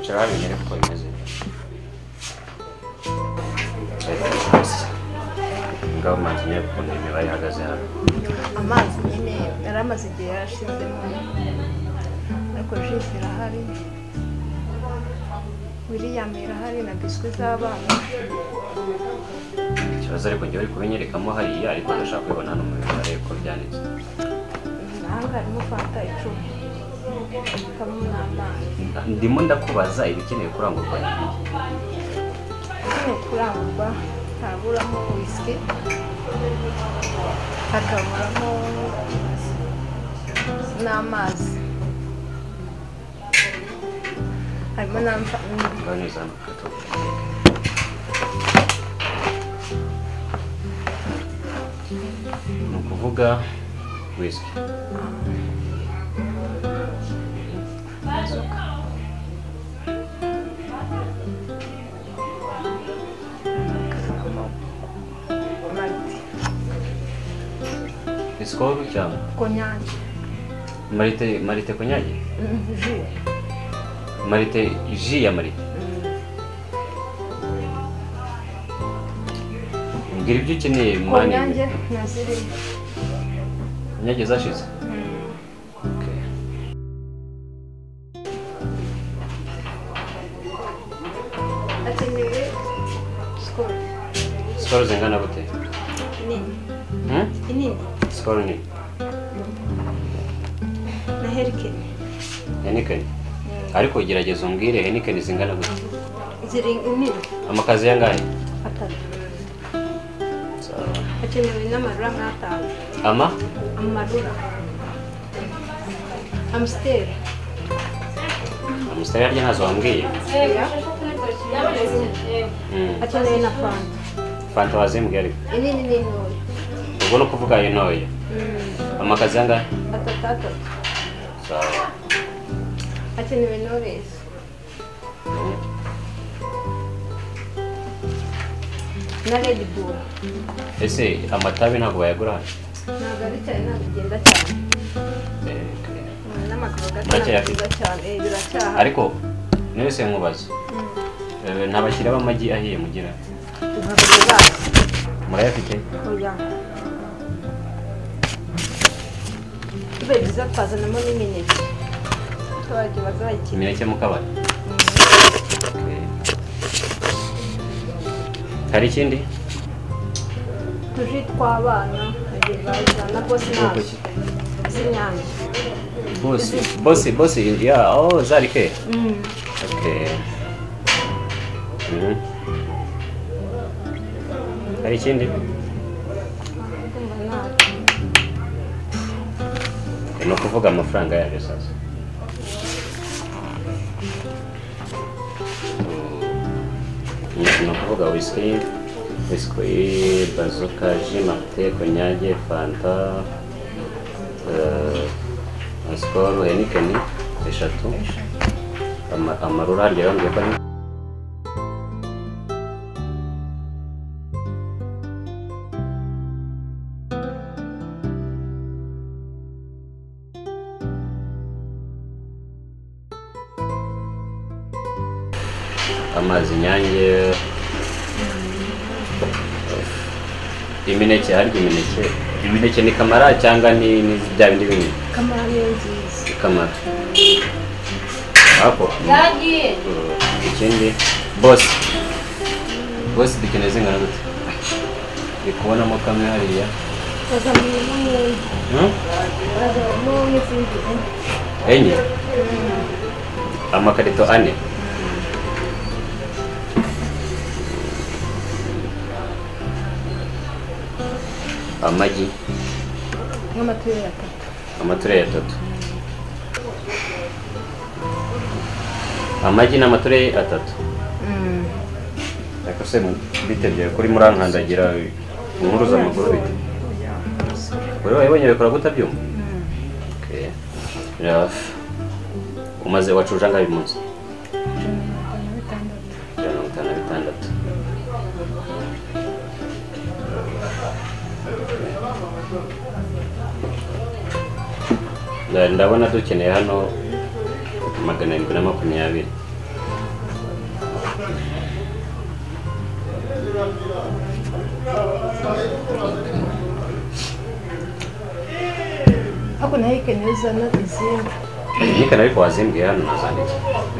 icara bimere ko bimeze ngaho amazi nyine ukuntu imibare ihagaze hano amazi nyine yari amaze igihe yarashizemo ariko jisi irahari William irahari na biswi z'abana ikibazo ariko njye uri kubinyerekamo hariya ariko ndashaka kubibona hano mu mibare ko byanditse nahanga harimo fanta 10 kamwe n'amazi ndimo ndakubaza ibikeneye kurangurwa n'ibihe ikeneye kurangurwa haburamo whisky hakaburamo n'amazi harimo neza gato ni ukuvuga whisky Skol cyangwa konyage marite konyage jus marite ji ya marite ngira ibyo ukeneye mani konyage naziri konyage zashize okay akeneye skol zingana gute nini nini skol ni na Heineken ariko gerageza umbwire Heineken zingana gute ziri nini amakazi yangahe atatu sawa akeneye n'amarura nk'atanu amarura Amstel yaryo ntazo wambwiye akeneye na fanta wazimbwiye ariko inini n'intoya ubwo no kuvuga ayo ntoya amakazi yangahe atatu sawa akeneye Knowless na Red Bull ese amatabi ntabwo bayagura hano ntabwo ari cyane ntabwo bigenda cyane n'amakaro gato cyane biracyaha ariko niwe se nkubaza ntabakira b'amagi ahiye mugira murayafite oya biza twazanamo n'imineke abaturage bazayikina imineke mu kabari hari ikindi tuji tw'abana na bosi nazo z'inyange bosi ya zarike okay hari ikindi no kuvuga amafaranga yaje sasa no kuvuga whisky bazoka ji mate konyage fanta Skol Heineken eshatu amarura rero ngiye ko amazi nyange imineke harya imineke ni kamara cyangwa ni bya bindi bindi kamara nziza kamara hapo yagiye ikindi boss dukeneye zingana gute ndikubonamo kamwe hariya enye amakarito ane amagi amature atatu amagi n'amature atatu ariko se bitebye kuri murankandagira inkuruza amaguru bite kuri wabonye bikora gutabyumva okay umaze wacuje angahe umunsi 56 ndabona dukeneye hano 720 ako na hike nezana izindi Nika ariko wazimbwiye hano nazanditse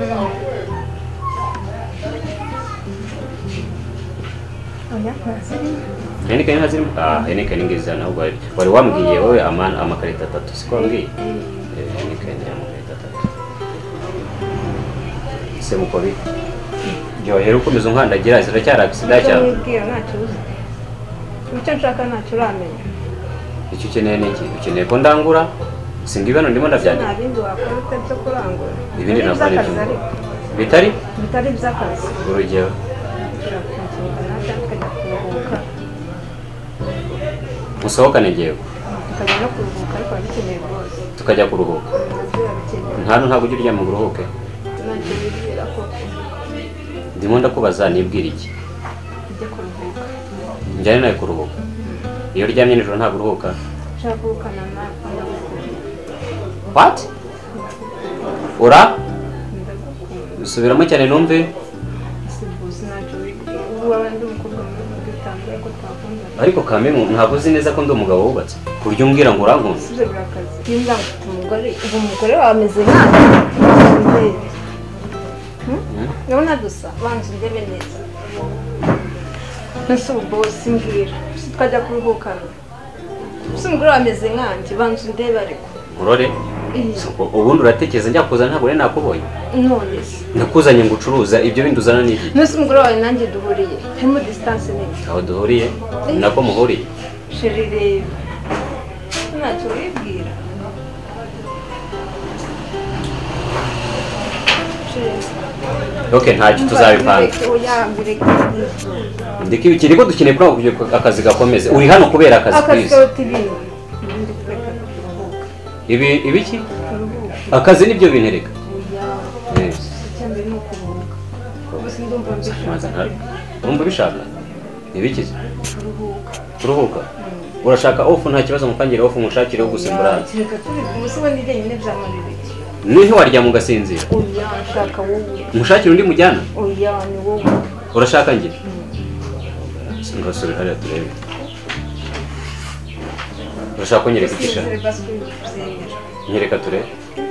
oya naziri Nika ntaziri Nika ningiza nabwo wari wambwiye wowe amakarita 3 siko wambwiye Nika ni amakarita 3 se mukobi Johera ukomeza nkandagira ziracyari accident cyane nibwira ntacyo uzi icyo nshaka ntacyo uramenya icyo ukeneye niki ukeneye ko ndangura singi bano ndimo ndavyandika nta bindi wakora utabyo kurangura ibindi nakora bitari by'akazi urugero musohokane ngewe tukajya no kuruhuka ariko bikeneye rwose tukajya kuruhuka ntabwo ujya uryama ngo uruhuke ntacyo bibwira ko ndimo ndakubaza nibwira iki ujya kuruhuka njyane nawe kuruhuka iyo uryamye nijoro ntabwo uruhuka ushaka kuruhukana nawe what ura subiramo cyane numve sibuzi ntacyo bibwira ubu abandi umukobwa mwiza ko twakundana ariko kamemu ntabwo uzi neza ko ndi umugabo wubatse ku buryo umbwira ngo urankunda sibyo birakaze iyo nza mfite umugore ubu umugore wawe ameze nkanjye urabona dusa banza undebe neza mbese ubu bose mbwira tukajya kuruhukana mbese umugore wawe ameze nkanjye banza undebe ariko urore ubundi uratekereza njya kuza ntabwo rero nakubonye none se nakuzanye ngo ucuruza ibyo bindi uzana n'iki mbese umugore wawe nanjye duhuriye harimo distance nini aho duhuriye ni nako muhuriye sheri reba ntacyo wibwira okay ntacyo tuzabipanga ndiki bikiri ko dukeneye kugira akazi gakomeze uri hano kubera akazi kwiza ibiki akazi nibyo bintereka urumva bishaka ibikize kuruhuka urashaka ofu nta kibazo mukangira ofu mushakire wo gusimbura niho waryama ugasinzira mushakire undi mujyana urashaka ngira ngasubira hariya turebe urashaka kunyereka ikisha nyereka turebe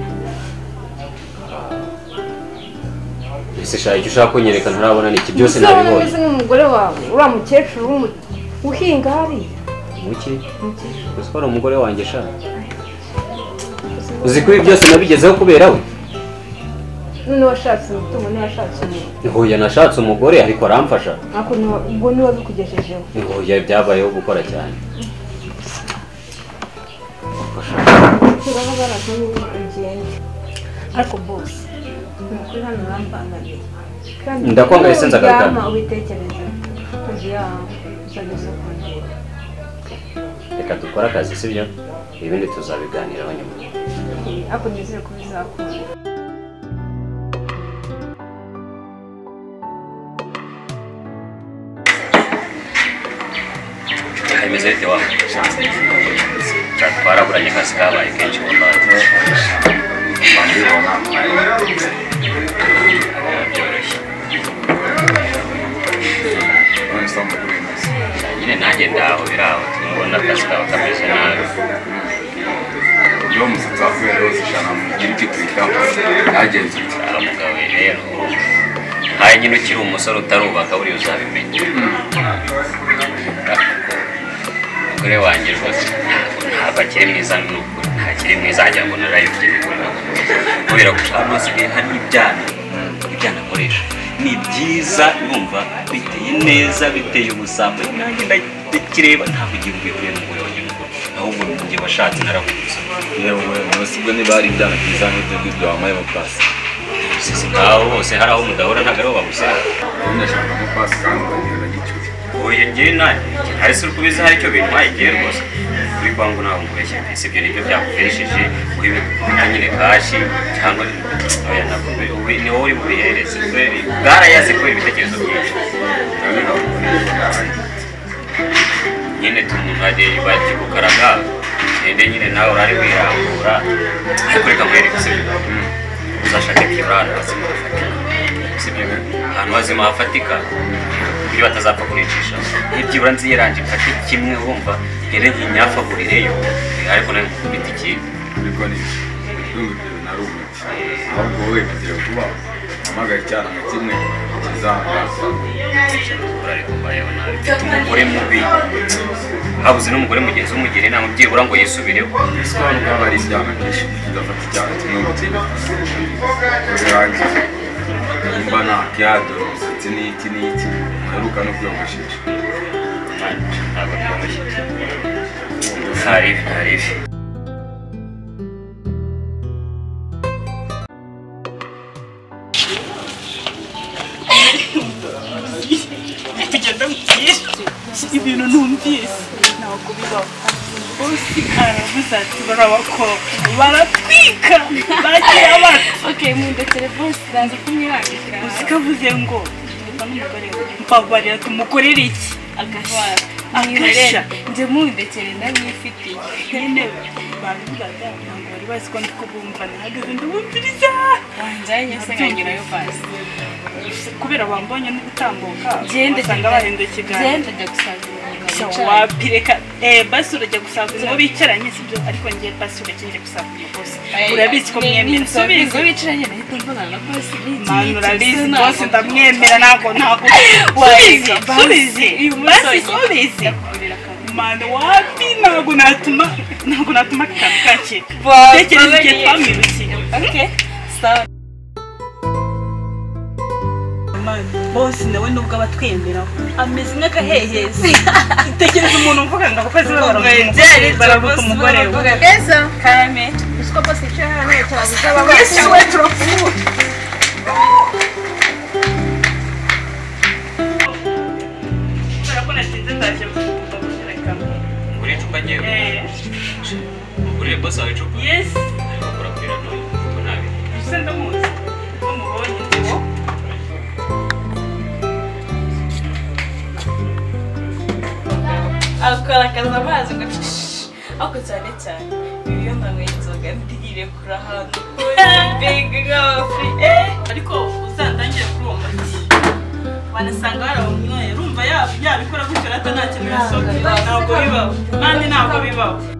ese shaka icyo ushaka kunyereka nturabona niki byose nabibonye ese nk'umugore wawe uriya mukecuru uhinga hariya muki ese ko ari umugore wanjye shaka uzi ko ibi byose nabigezeho kubera we none washatse umutungo ntiwashatse umuntu hoya nashatse umugore ariko aramfasha ariko ubwo niwe wabikugejejeho hoya byabayeho gukora cyane turababara ugende ariko bose nukuri hano urambangamiye ndakwanga ese nzagaruka ubitekereze kugira uzageze ku ntego reka dukore akazi sibyo ibindi tuzabiganiraho nyuma ariko nizere ko bizakunda imeze bite wa twaraburanye akazi kabaye kenshi mu Rwanda nyine nanjye ndaho biraho tubona akazi kawe kameze nabi uburyo umusatsi wavuye rwose ushaka mugira icyo twitaho ntagenze umugabo rero nkaye nyine ukiri umusore utarubaka buriya uzabimenya umugore wanjye rwose ntabwo akiri mwiza n'ukuri ntakiri mwiza wagira ngo narayobye n'ukuri kubera ko hano hasigaye hari ibyana akoresha ni byiza numva biteye neza biteye ubusambo nanjye ndakireba ntabwo ugiye ubwira n'umugore wanjye n'ukuri ahubwo njye washatse narakubuza yewe umunsi ubwo niba hari ibyana byiza n'ibyo ngibyo wamaye mu pasi sisi ngaho hose hari aho mudahora ntabwo ariho bagusera ubundi ashaka mu pasi kandi ukagenda gicuti oya ngewe nanjye hari se ukubizi hari icyo bintwaye igihe rwose kuri kwangu ntabwo mubeshya mbese ibyo nibyo byakuferesheje uha nyine kashi cyangwa oya ntabwo ni wowe uri bubihereze bwarayaze kubera ibitekerezo byinshi nyine tumuntu bagiye gukaraga gende nyine nawe urari wirambura ariko reka mwereke sibyo uzashake kibura ahantu hazima hafatika sibyo ahantu hazima hafatika kuburyo batazapfa kuricisha n'ibyibura nziyeranje mfate kimwe wumva ngere nkinyafagurireyo ariko nawe nkukubita ikindi ariko ni ndumva ibyo naruhutse ahubwo wowe kugira vuba amagaye cyane nka kimwe kizangaza ariko mbayeho nabi mfite umugore mubi habuze n'umugore mugenzi w'umugeni inama byibura ngo yisubireho iswari bwaba ari ibyana byinshi bidafata icyaha kimwe mu kindi birangiye nimba nta kiyado umusatsi n'iki n'iki uheruka no kwiyogoshesha ntabwo byoroshye ntaribi tugenda ibintu numvise ntabwo bibaho bose aravuze ati barabakobwa baratwika bagira bati okay mundekere bose ndaza kumwihangika uzikavuze ngo n'umugore mbabarira tumukorera iki agasha nje mundekere ndamwifitiye nyine babivugaga ntabwo bari bazi ko ndi kubumva nahagaze ndabumviriza wanjanye se nkagerayo basi kubera bambonye no gutambuka gende usanga bahenda ikiganiro gende njya gusanga wapireka basi urajya gusanga ngo bicaranye sibyo ariko ngiye basi urajya gusanga bose urabizi ko mwemera subiza ngo bicaranye nahita mbona na bose manu urabizi bose ndamwemera ntabwo subizi basi subizi manu wapi ntabwo natuma kitanu kancika tekereza igihe twamwirukiye okay sawa bose nawe nubwo abatwemeraho ameze nk'agahehezi tekereza umuntu mvuga ngo abakozi be baravuga umugore we beza kame usko bose icyo hano cyabuze ababashye we turapfuye barabona sinze ndaje kugura kamwe uri icupa nyewe uri boss wawe icupa yes bakora kuri rano kuko nabi use ndamuzi ko mubonye ngo agaragaza amazi ngo ako cyane cyane iyo nanyweye inzoga ndigire kuri ahantu mbega nk'abafi ariko uzandangire kuri uwo muti wanasanga warabumwoye urumva yabikora gutyo rata nta kintu yasohoke ntabwo bibaho kandi ntabwo bibaho